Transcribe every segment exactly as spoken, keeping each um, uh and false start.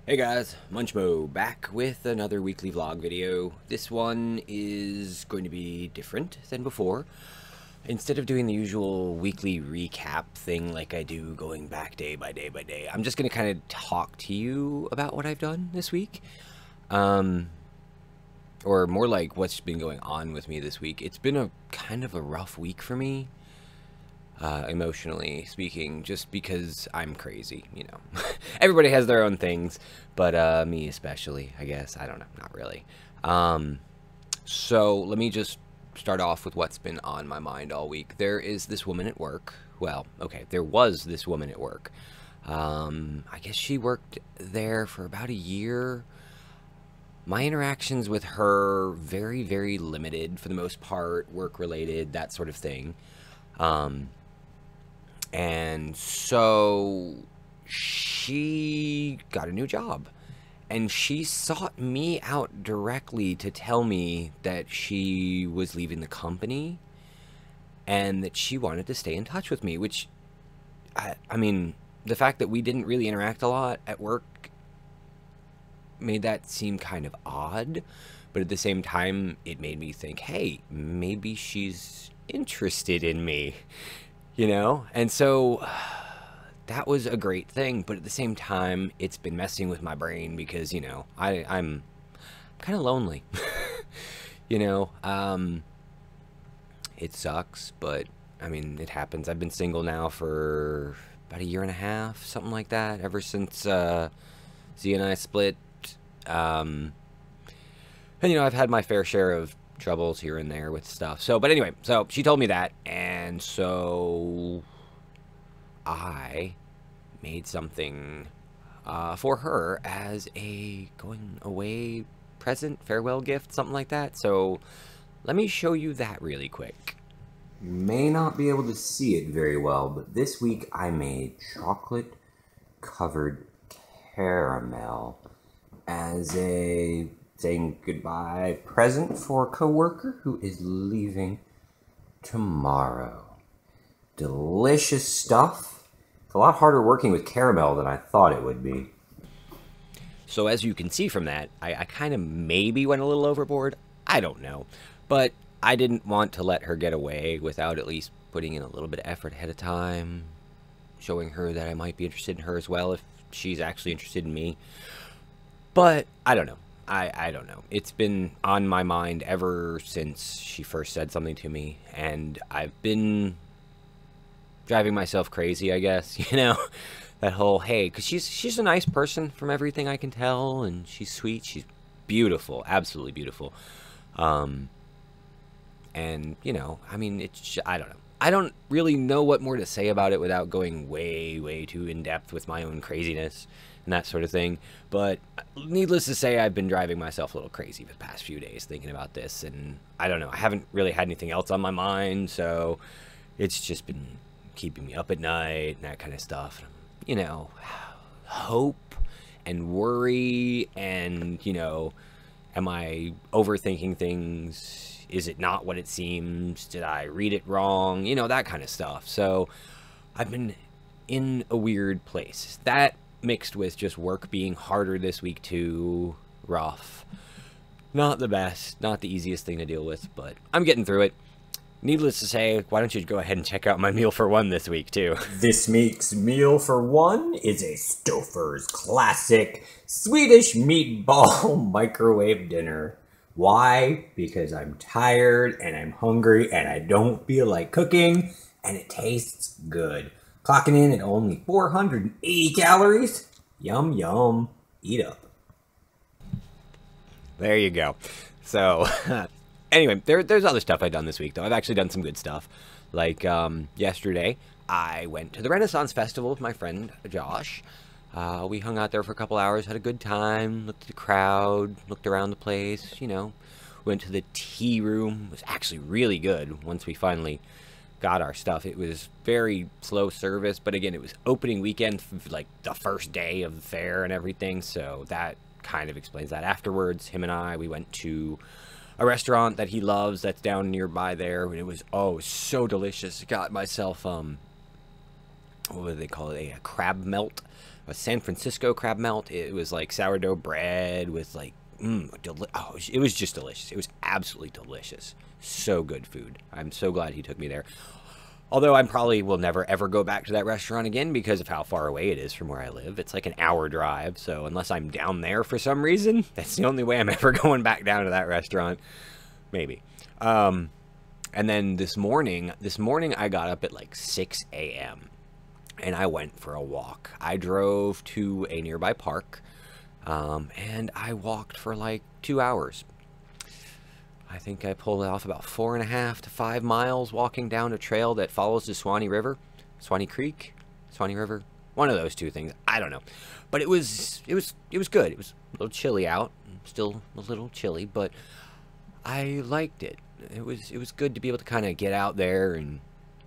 Hey guys, Munchmo back with another weekly vlog video. This one is going to be different than before. Instead of doing the usual weekly recap thing like I do going back day by day by day, I'm just going to kind of talk to you about what I've done this week. Um, or more like what's been going on with me this week. It's been a kind of a rough week for me. Uh, emotionally speaking, just because I'm crazy, you know. Everybody has their own things, but uh, me especially, I guess. I don't know, not really. Um, so let me just start off with what's been on my mind all week. There is this woman at work. Well, okay, there was this woman at work. Um, I guess she worked there for about a year. My interactions with her, very, very limited for the most part, work-related, that sort of thing. Um... And so she got a new job, and she sought me out directly to tell me that she was leaving the company and that she wanted to stay in touch with me, which, I, I mean, the fact that we didn't really interact a lot at work made that seem kind of odd, but at the same time, it made me think, hey, maybe she's interested in me. You know, and so that was a great thing, but at the same time, it's been messing with my brain because, you know, I, I'm kind of lonely. You know, um, it sucks, but I mean, it happens. I've been single now for about a year and a half, something like that, ever since uh, Z and I split. Um, and, you know, I've had my fair share of troubles here and there with stuff. So, but anyway, so she told me that, and so I made something uh, for her as a going away present, farewell gift, something like that. So let me show you that really quick. You may not be able to see it very well, but this week I made chocolate covered caramel as a saying goodbye present for a coworker who is leaving tomorrow. Delicious stuff. It's a lot harder working with caramel than I thought it would be. So as you can see from that, I, I kind of maybe went a little overboard. I don't know. But I didn't want to let her get away without at least putting in a little bit of effort ahead of time, showing her that I might be interested in her as well if she's actually interested in me. But I don't know. I, I don't know. It's been on my mind ever since she first said something to me, and I've been driving myself crazy, I guess, you know, that whole, hey, because she's, she's a nice person from everything I can tell, and she's sweet, she's beautiful, absolutely beautiful, um, and, you know, I mean, it's, I don't know. I don't really know what more to say about it without going way, way too in-depth with my own craziness and that sort of thing. But needless to say, I've been driving myself a little crazy the past few days thinking about this. And I don't know, I haven't really had anything else on my mind. So it's just been keeping me up at night and that kind of stuff. You know, hope and worry and, you know, am I overthinking things? Is it not what it seems? Did I read it wrong? You know, that kind of stuff. So I've been in a weird place. That mixed with just work being harder this week too. Rough. Not the best. Not the easiest thing to deal with, but I'm getting through it. Needless to say, why don't you go ahead and check out my meal for one this week too. This week's meal for one is a Stouffer's classic Swedish meatball microwave dinner. Why? Because I'm tired and I'm hungry and I don't feel like cooking and it tastes good. Clocking in at only four hundred eighty calories. Yum, yum. Eat up. There you go. So, anyway, there, there's other stuff I've done this week, though. I've actually done some good stuff. Like, um, yesterday, I went to the Renaissance Festival with my friend, Josh. Uh, we hung out there for a couple hours, had a good time, looked at the crowd, looked around the place, you know. Went to the tea room. It was actually really good once we finally got our stuff. It was very slow service, but again, it was opening weekend, like the first day of the fair and everything, so that kind of explains that. Afterwards, him and I, we went to a restaurant that he loves that's down nearby there, and it was, oh, it was so delicious. Got myself, um, what do they call it, a, a crab melt, a San Francisco crab melt. It was like sourdough bread with like, mm, deli- oh, it was just delicious. It was absolutely delicious. So good food. I'm so glad he took me there. Although I probably will never ever go back to that restaurant again because of how far away it is from where I live. It's like an hour drive. So unless I'm down there for some reason, that's the only way I'm ever going back down to that restaurant. Maybe. Um, and then this morning, this morning I got up at like six A M and I went for a walk. I drove to a nearby park, um, and I walked for like two hours. I think I pulled off about four and a half to five miles walking down a trail that follows the Swanee River, Swanee Creek, Swanee River, one of those two things. I don't know, but it was it was it was good. It was a little chilly out, still a little chilly, but I liked it. It was it was good to be able to kind of get out there and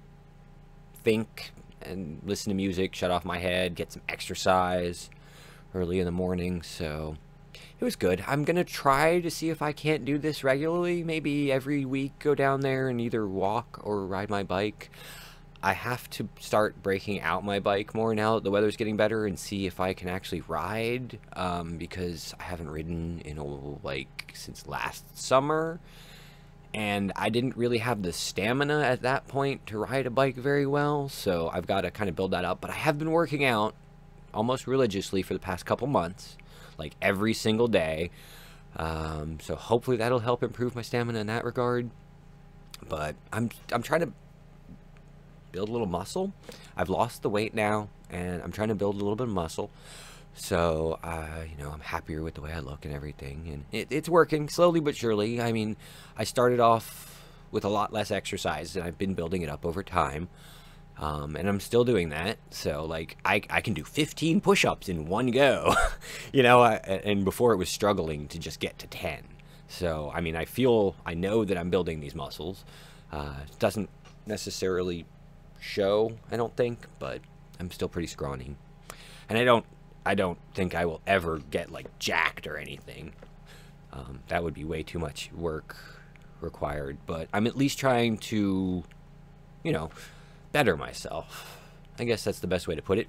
think and listen to music, shut off my head, get some exercise early in the morning. So it was good. I'm going to try to see if I can't do this regularly. Maybe every week go down there and either walk or ride my bike. I have to start breaking out my bike more now that the weather's getting better and see if I can actually ride, um, because I haven't ridden in a, like since last summer. And I didn't really have the stamina at that point to ride a bike very well. So I've got to kind of build that up. But I have been working out almost religiously for the past couple months, like every single day. Um, so hopefully that'll help improve my stamina in that regard. But I'm I'm trying to build a little muscle. I've lost the weight now, and I'm trying to build a little bit of muscle. So uh, you know, I'm happier with the way I look and everything, and it, it's working slowly but surely. I mean, I started off with a lot less exercise, and I've been building it up over time. Um, and I'm still doing that. So like I, I can do fifteen push-ups in one go, you know, I, and before it was struggling to just get to ten. So, I mean, I feel, I know that I'm building these muscles. Uh, it doesn't necessarily show, I don't think, but I'm still pretty scrawny. And I don't, I don't think I will ever get like jacked or anything. Um, that would be way too much work required, but I'm at least trying to, you know, better myself. I guess that's the best way to put it.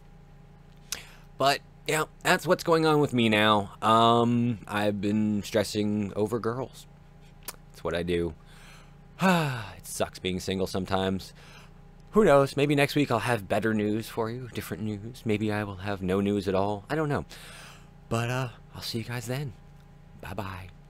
But yeah, that's what's going on with me now. Um, I've been stressing over girls. That's what I do. It sucks being single sometimes. Who knows? Maybe next week I'll have better news for you, different news. Maybe I will have no news at all. I don't know. But uh, I'll see you guys then. Bye-bye.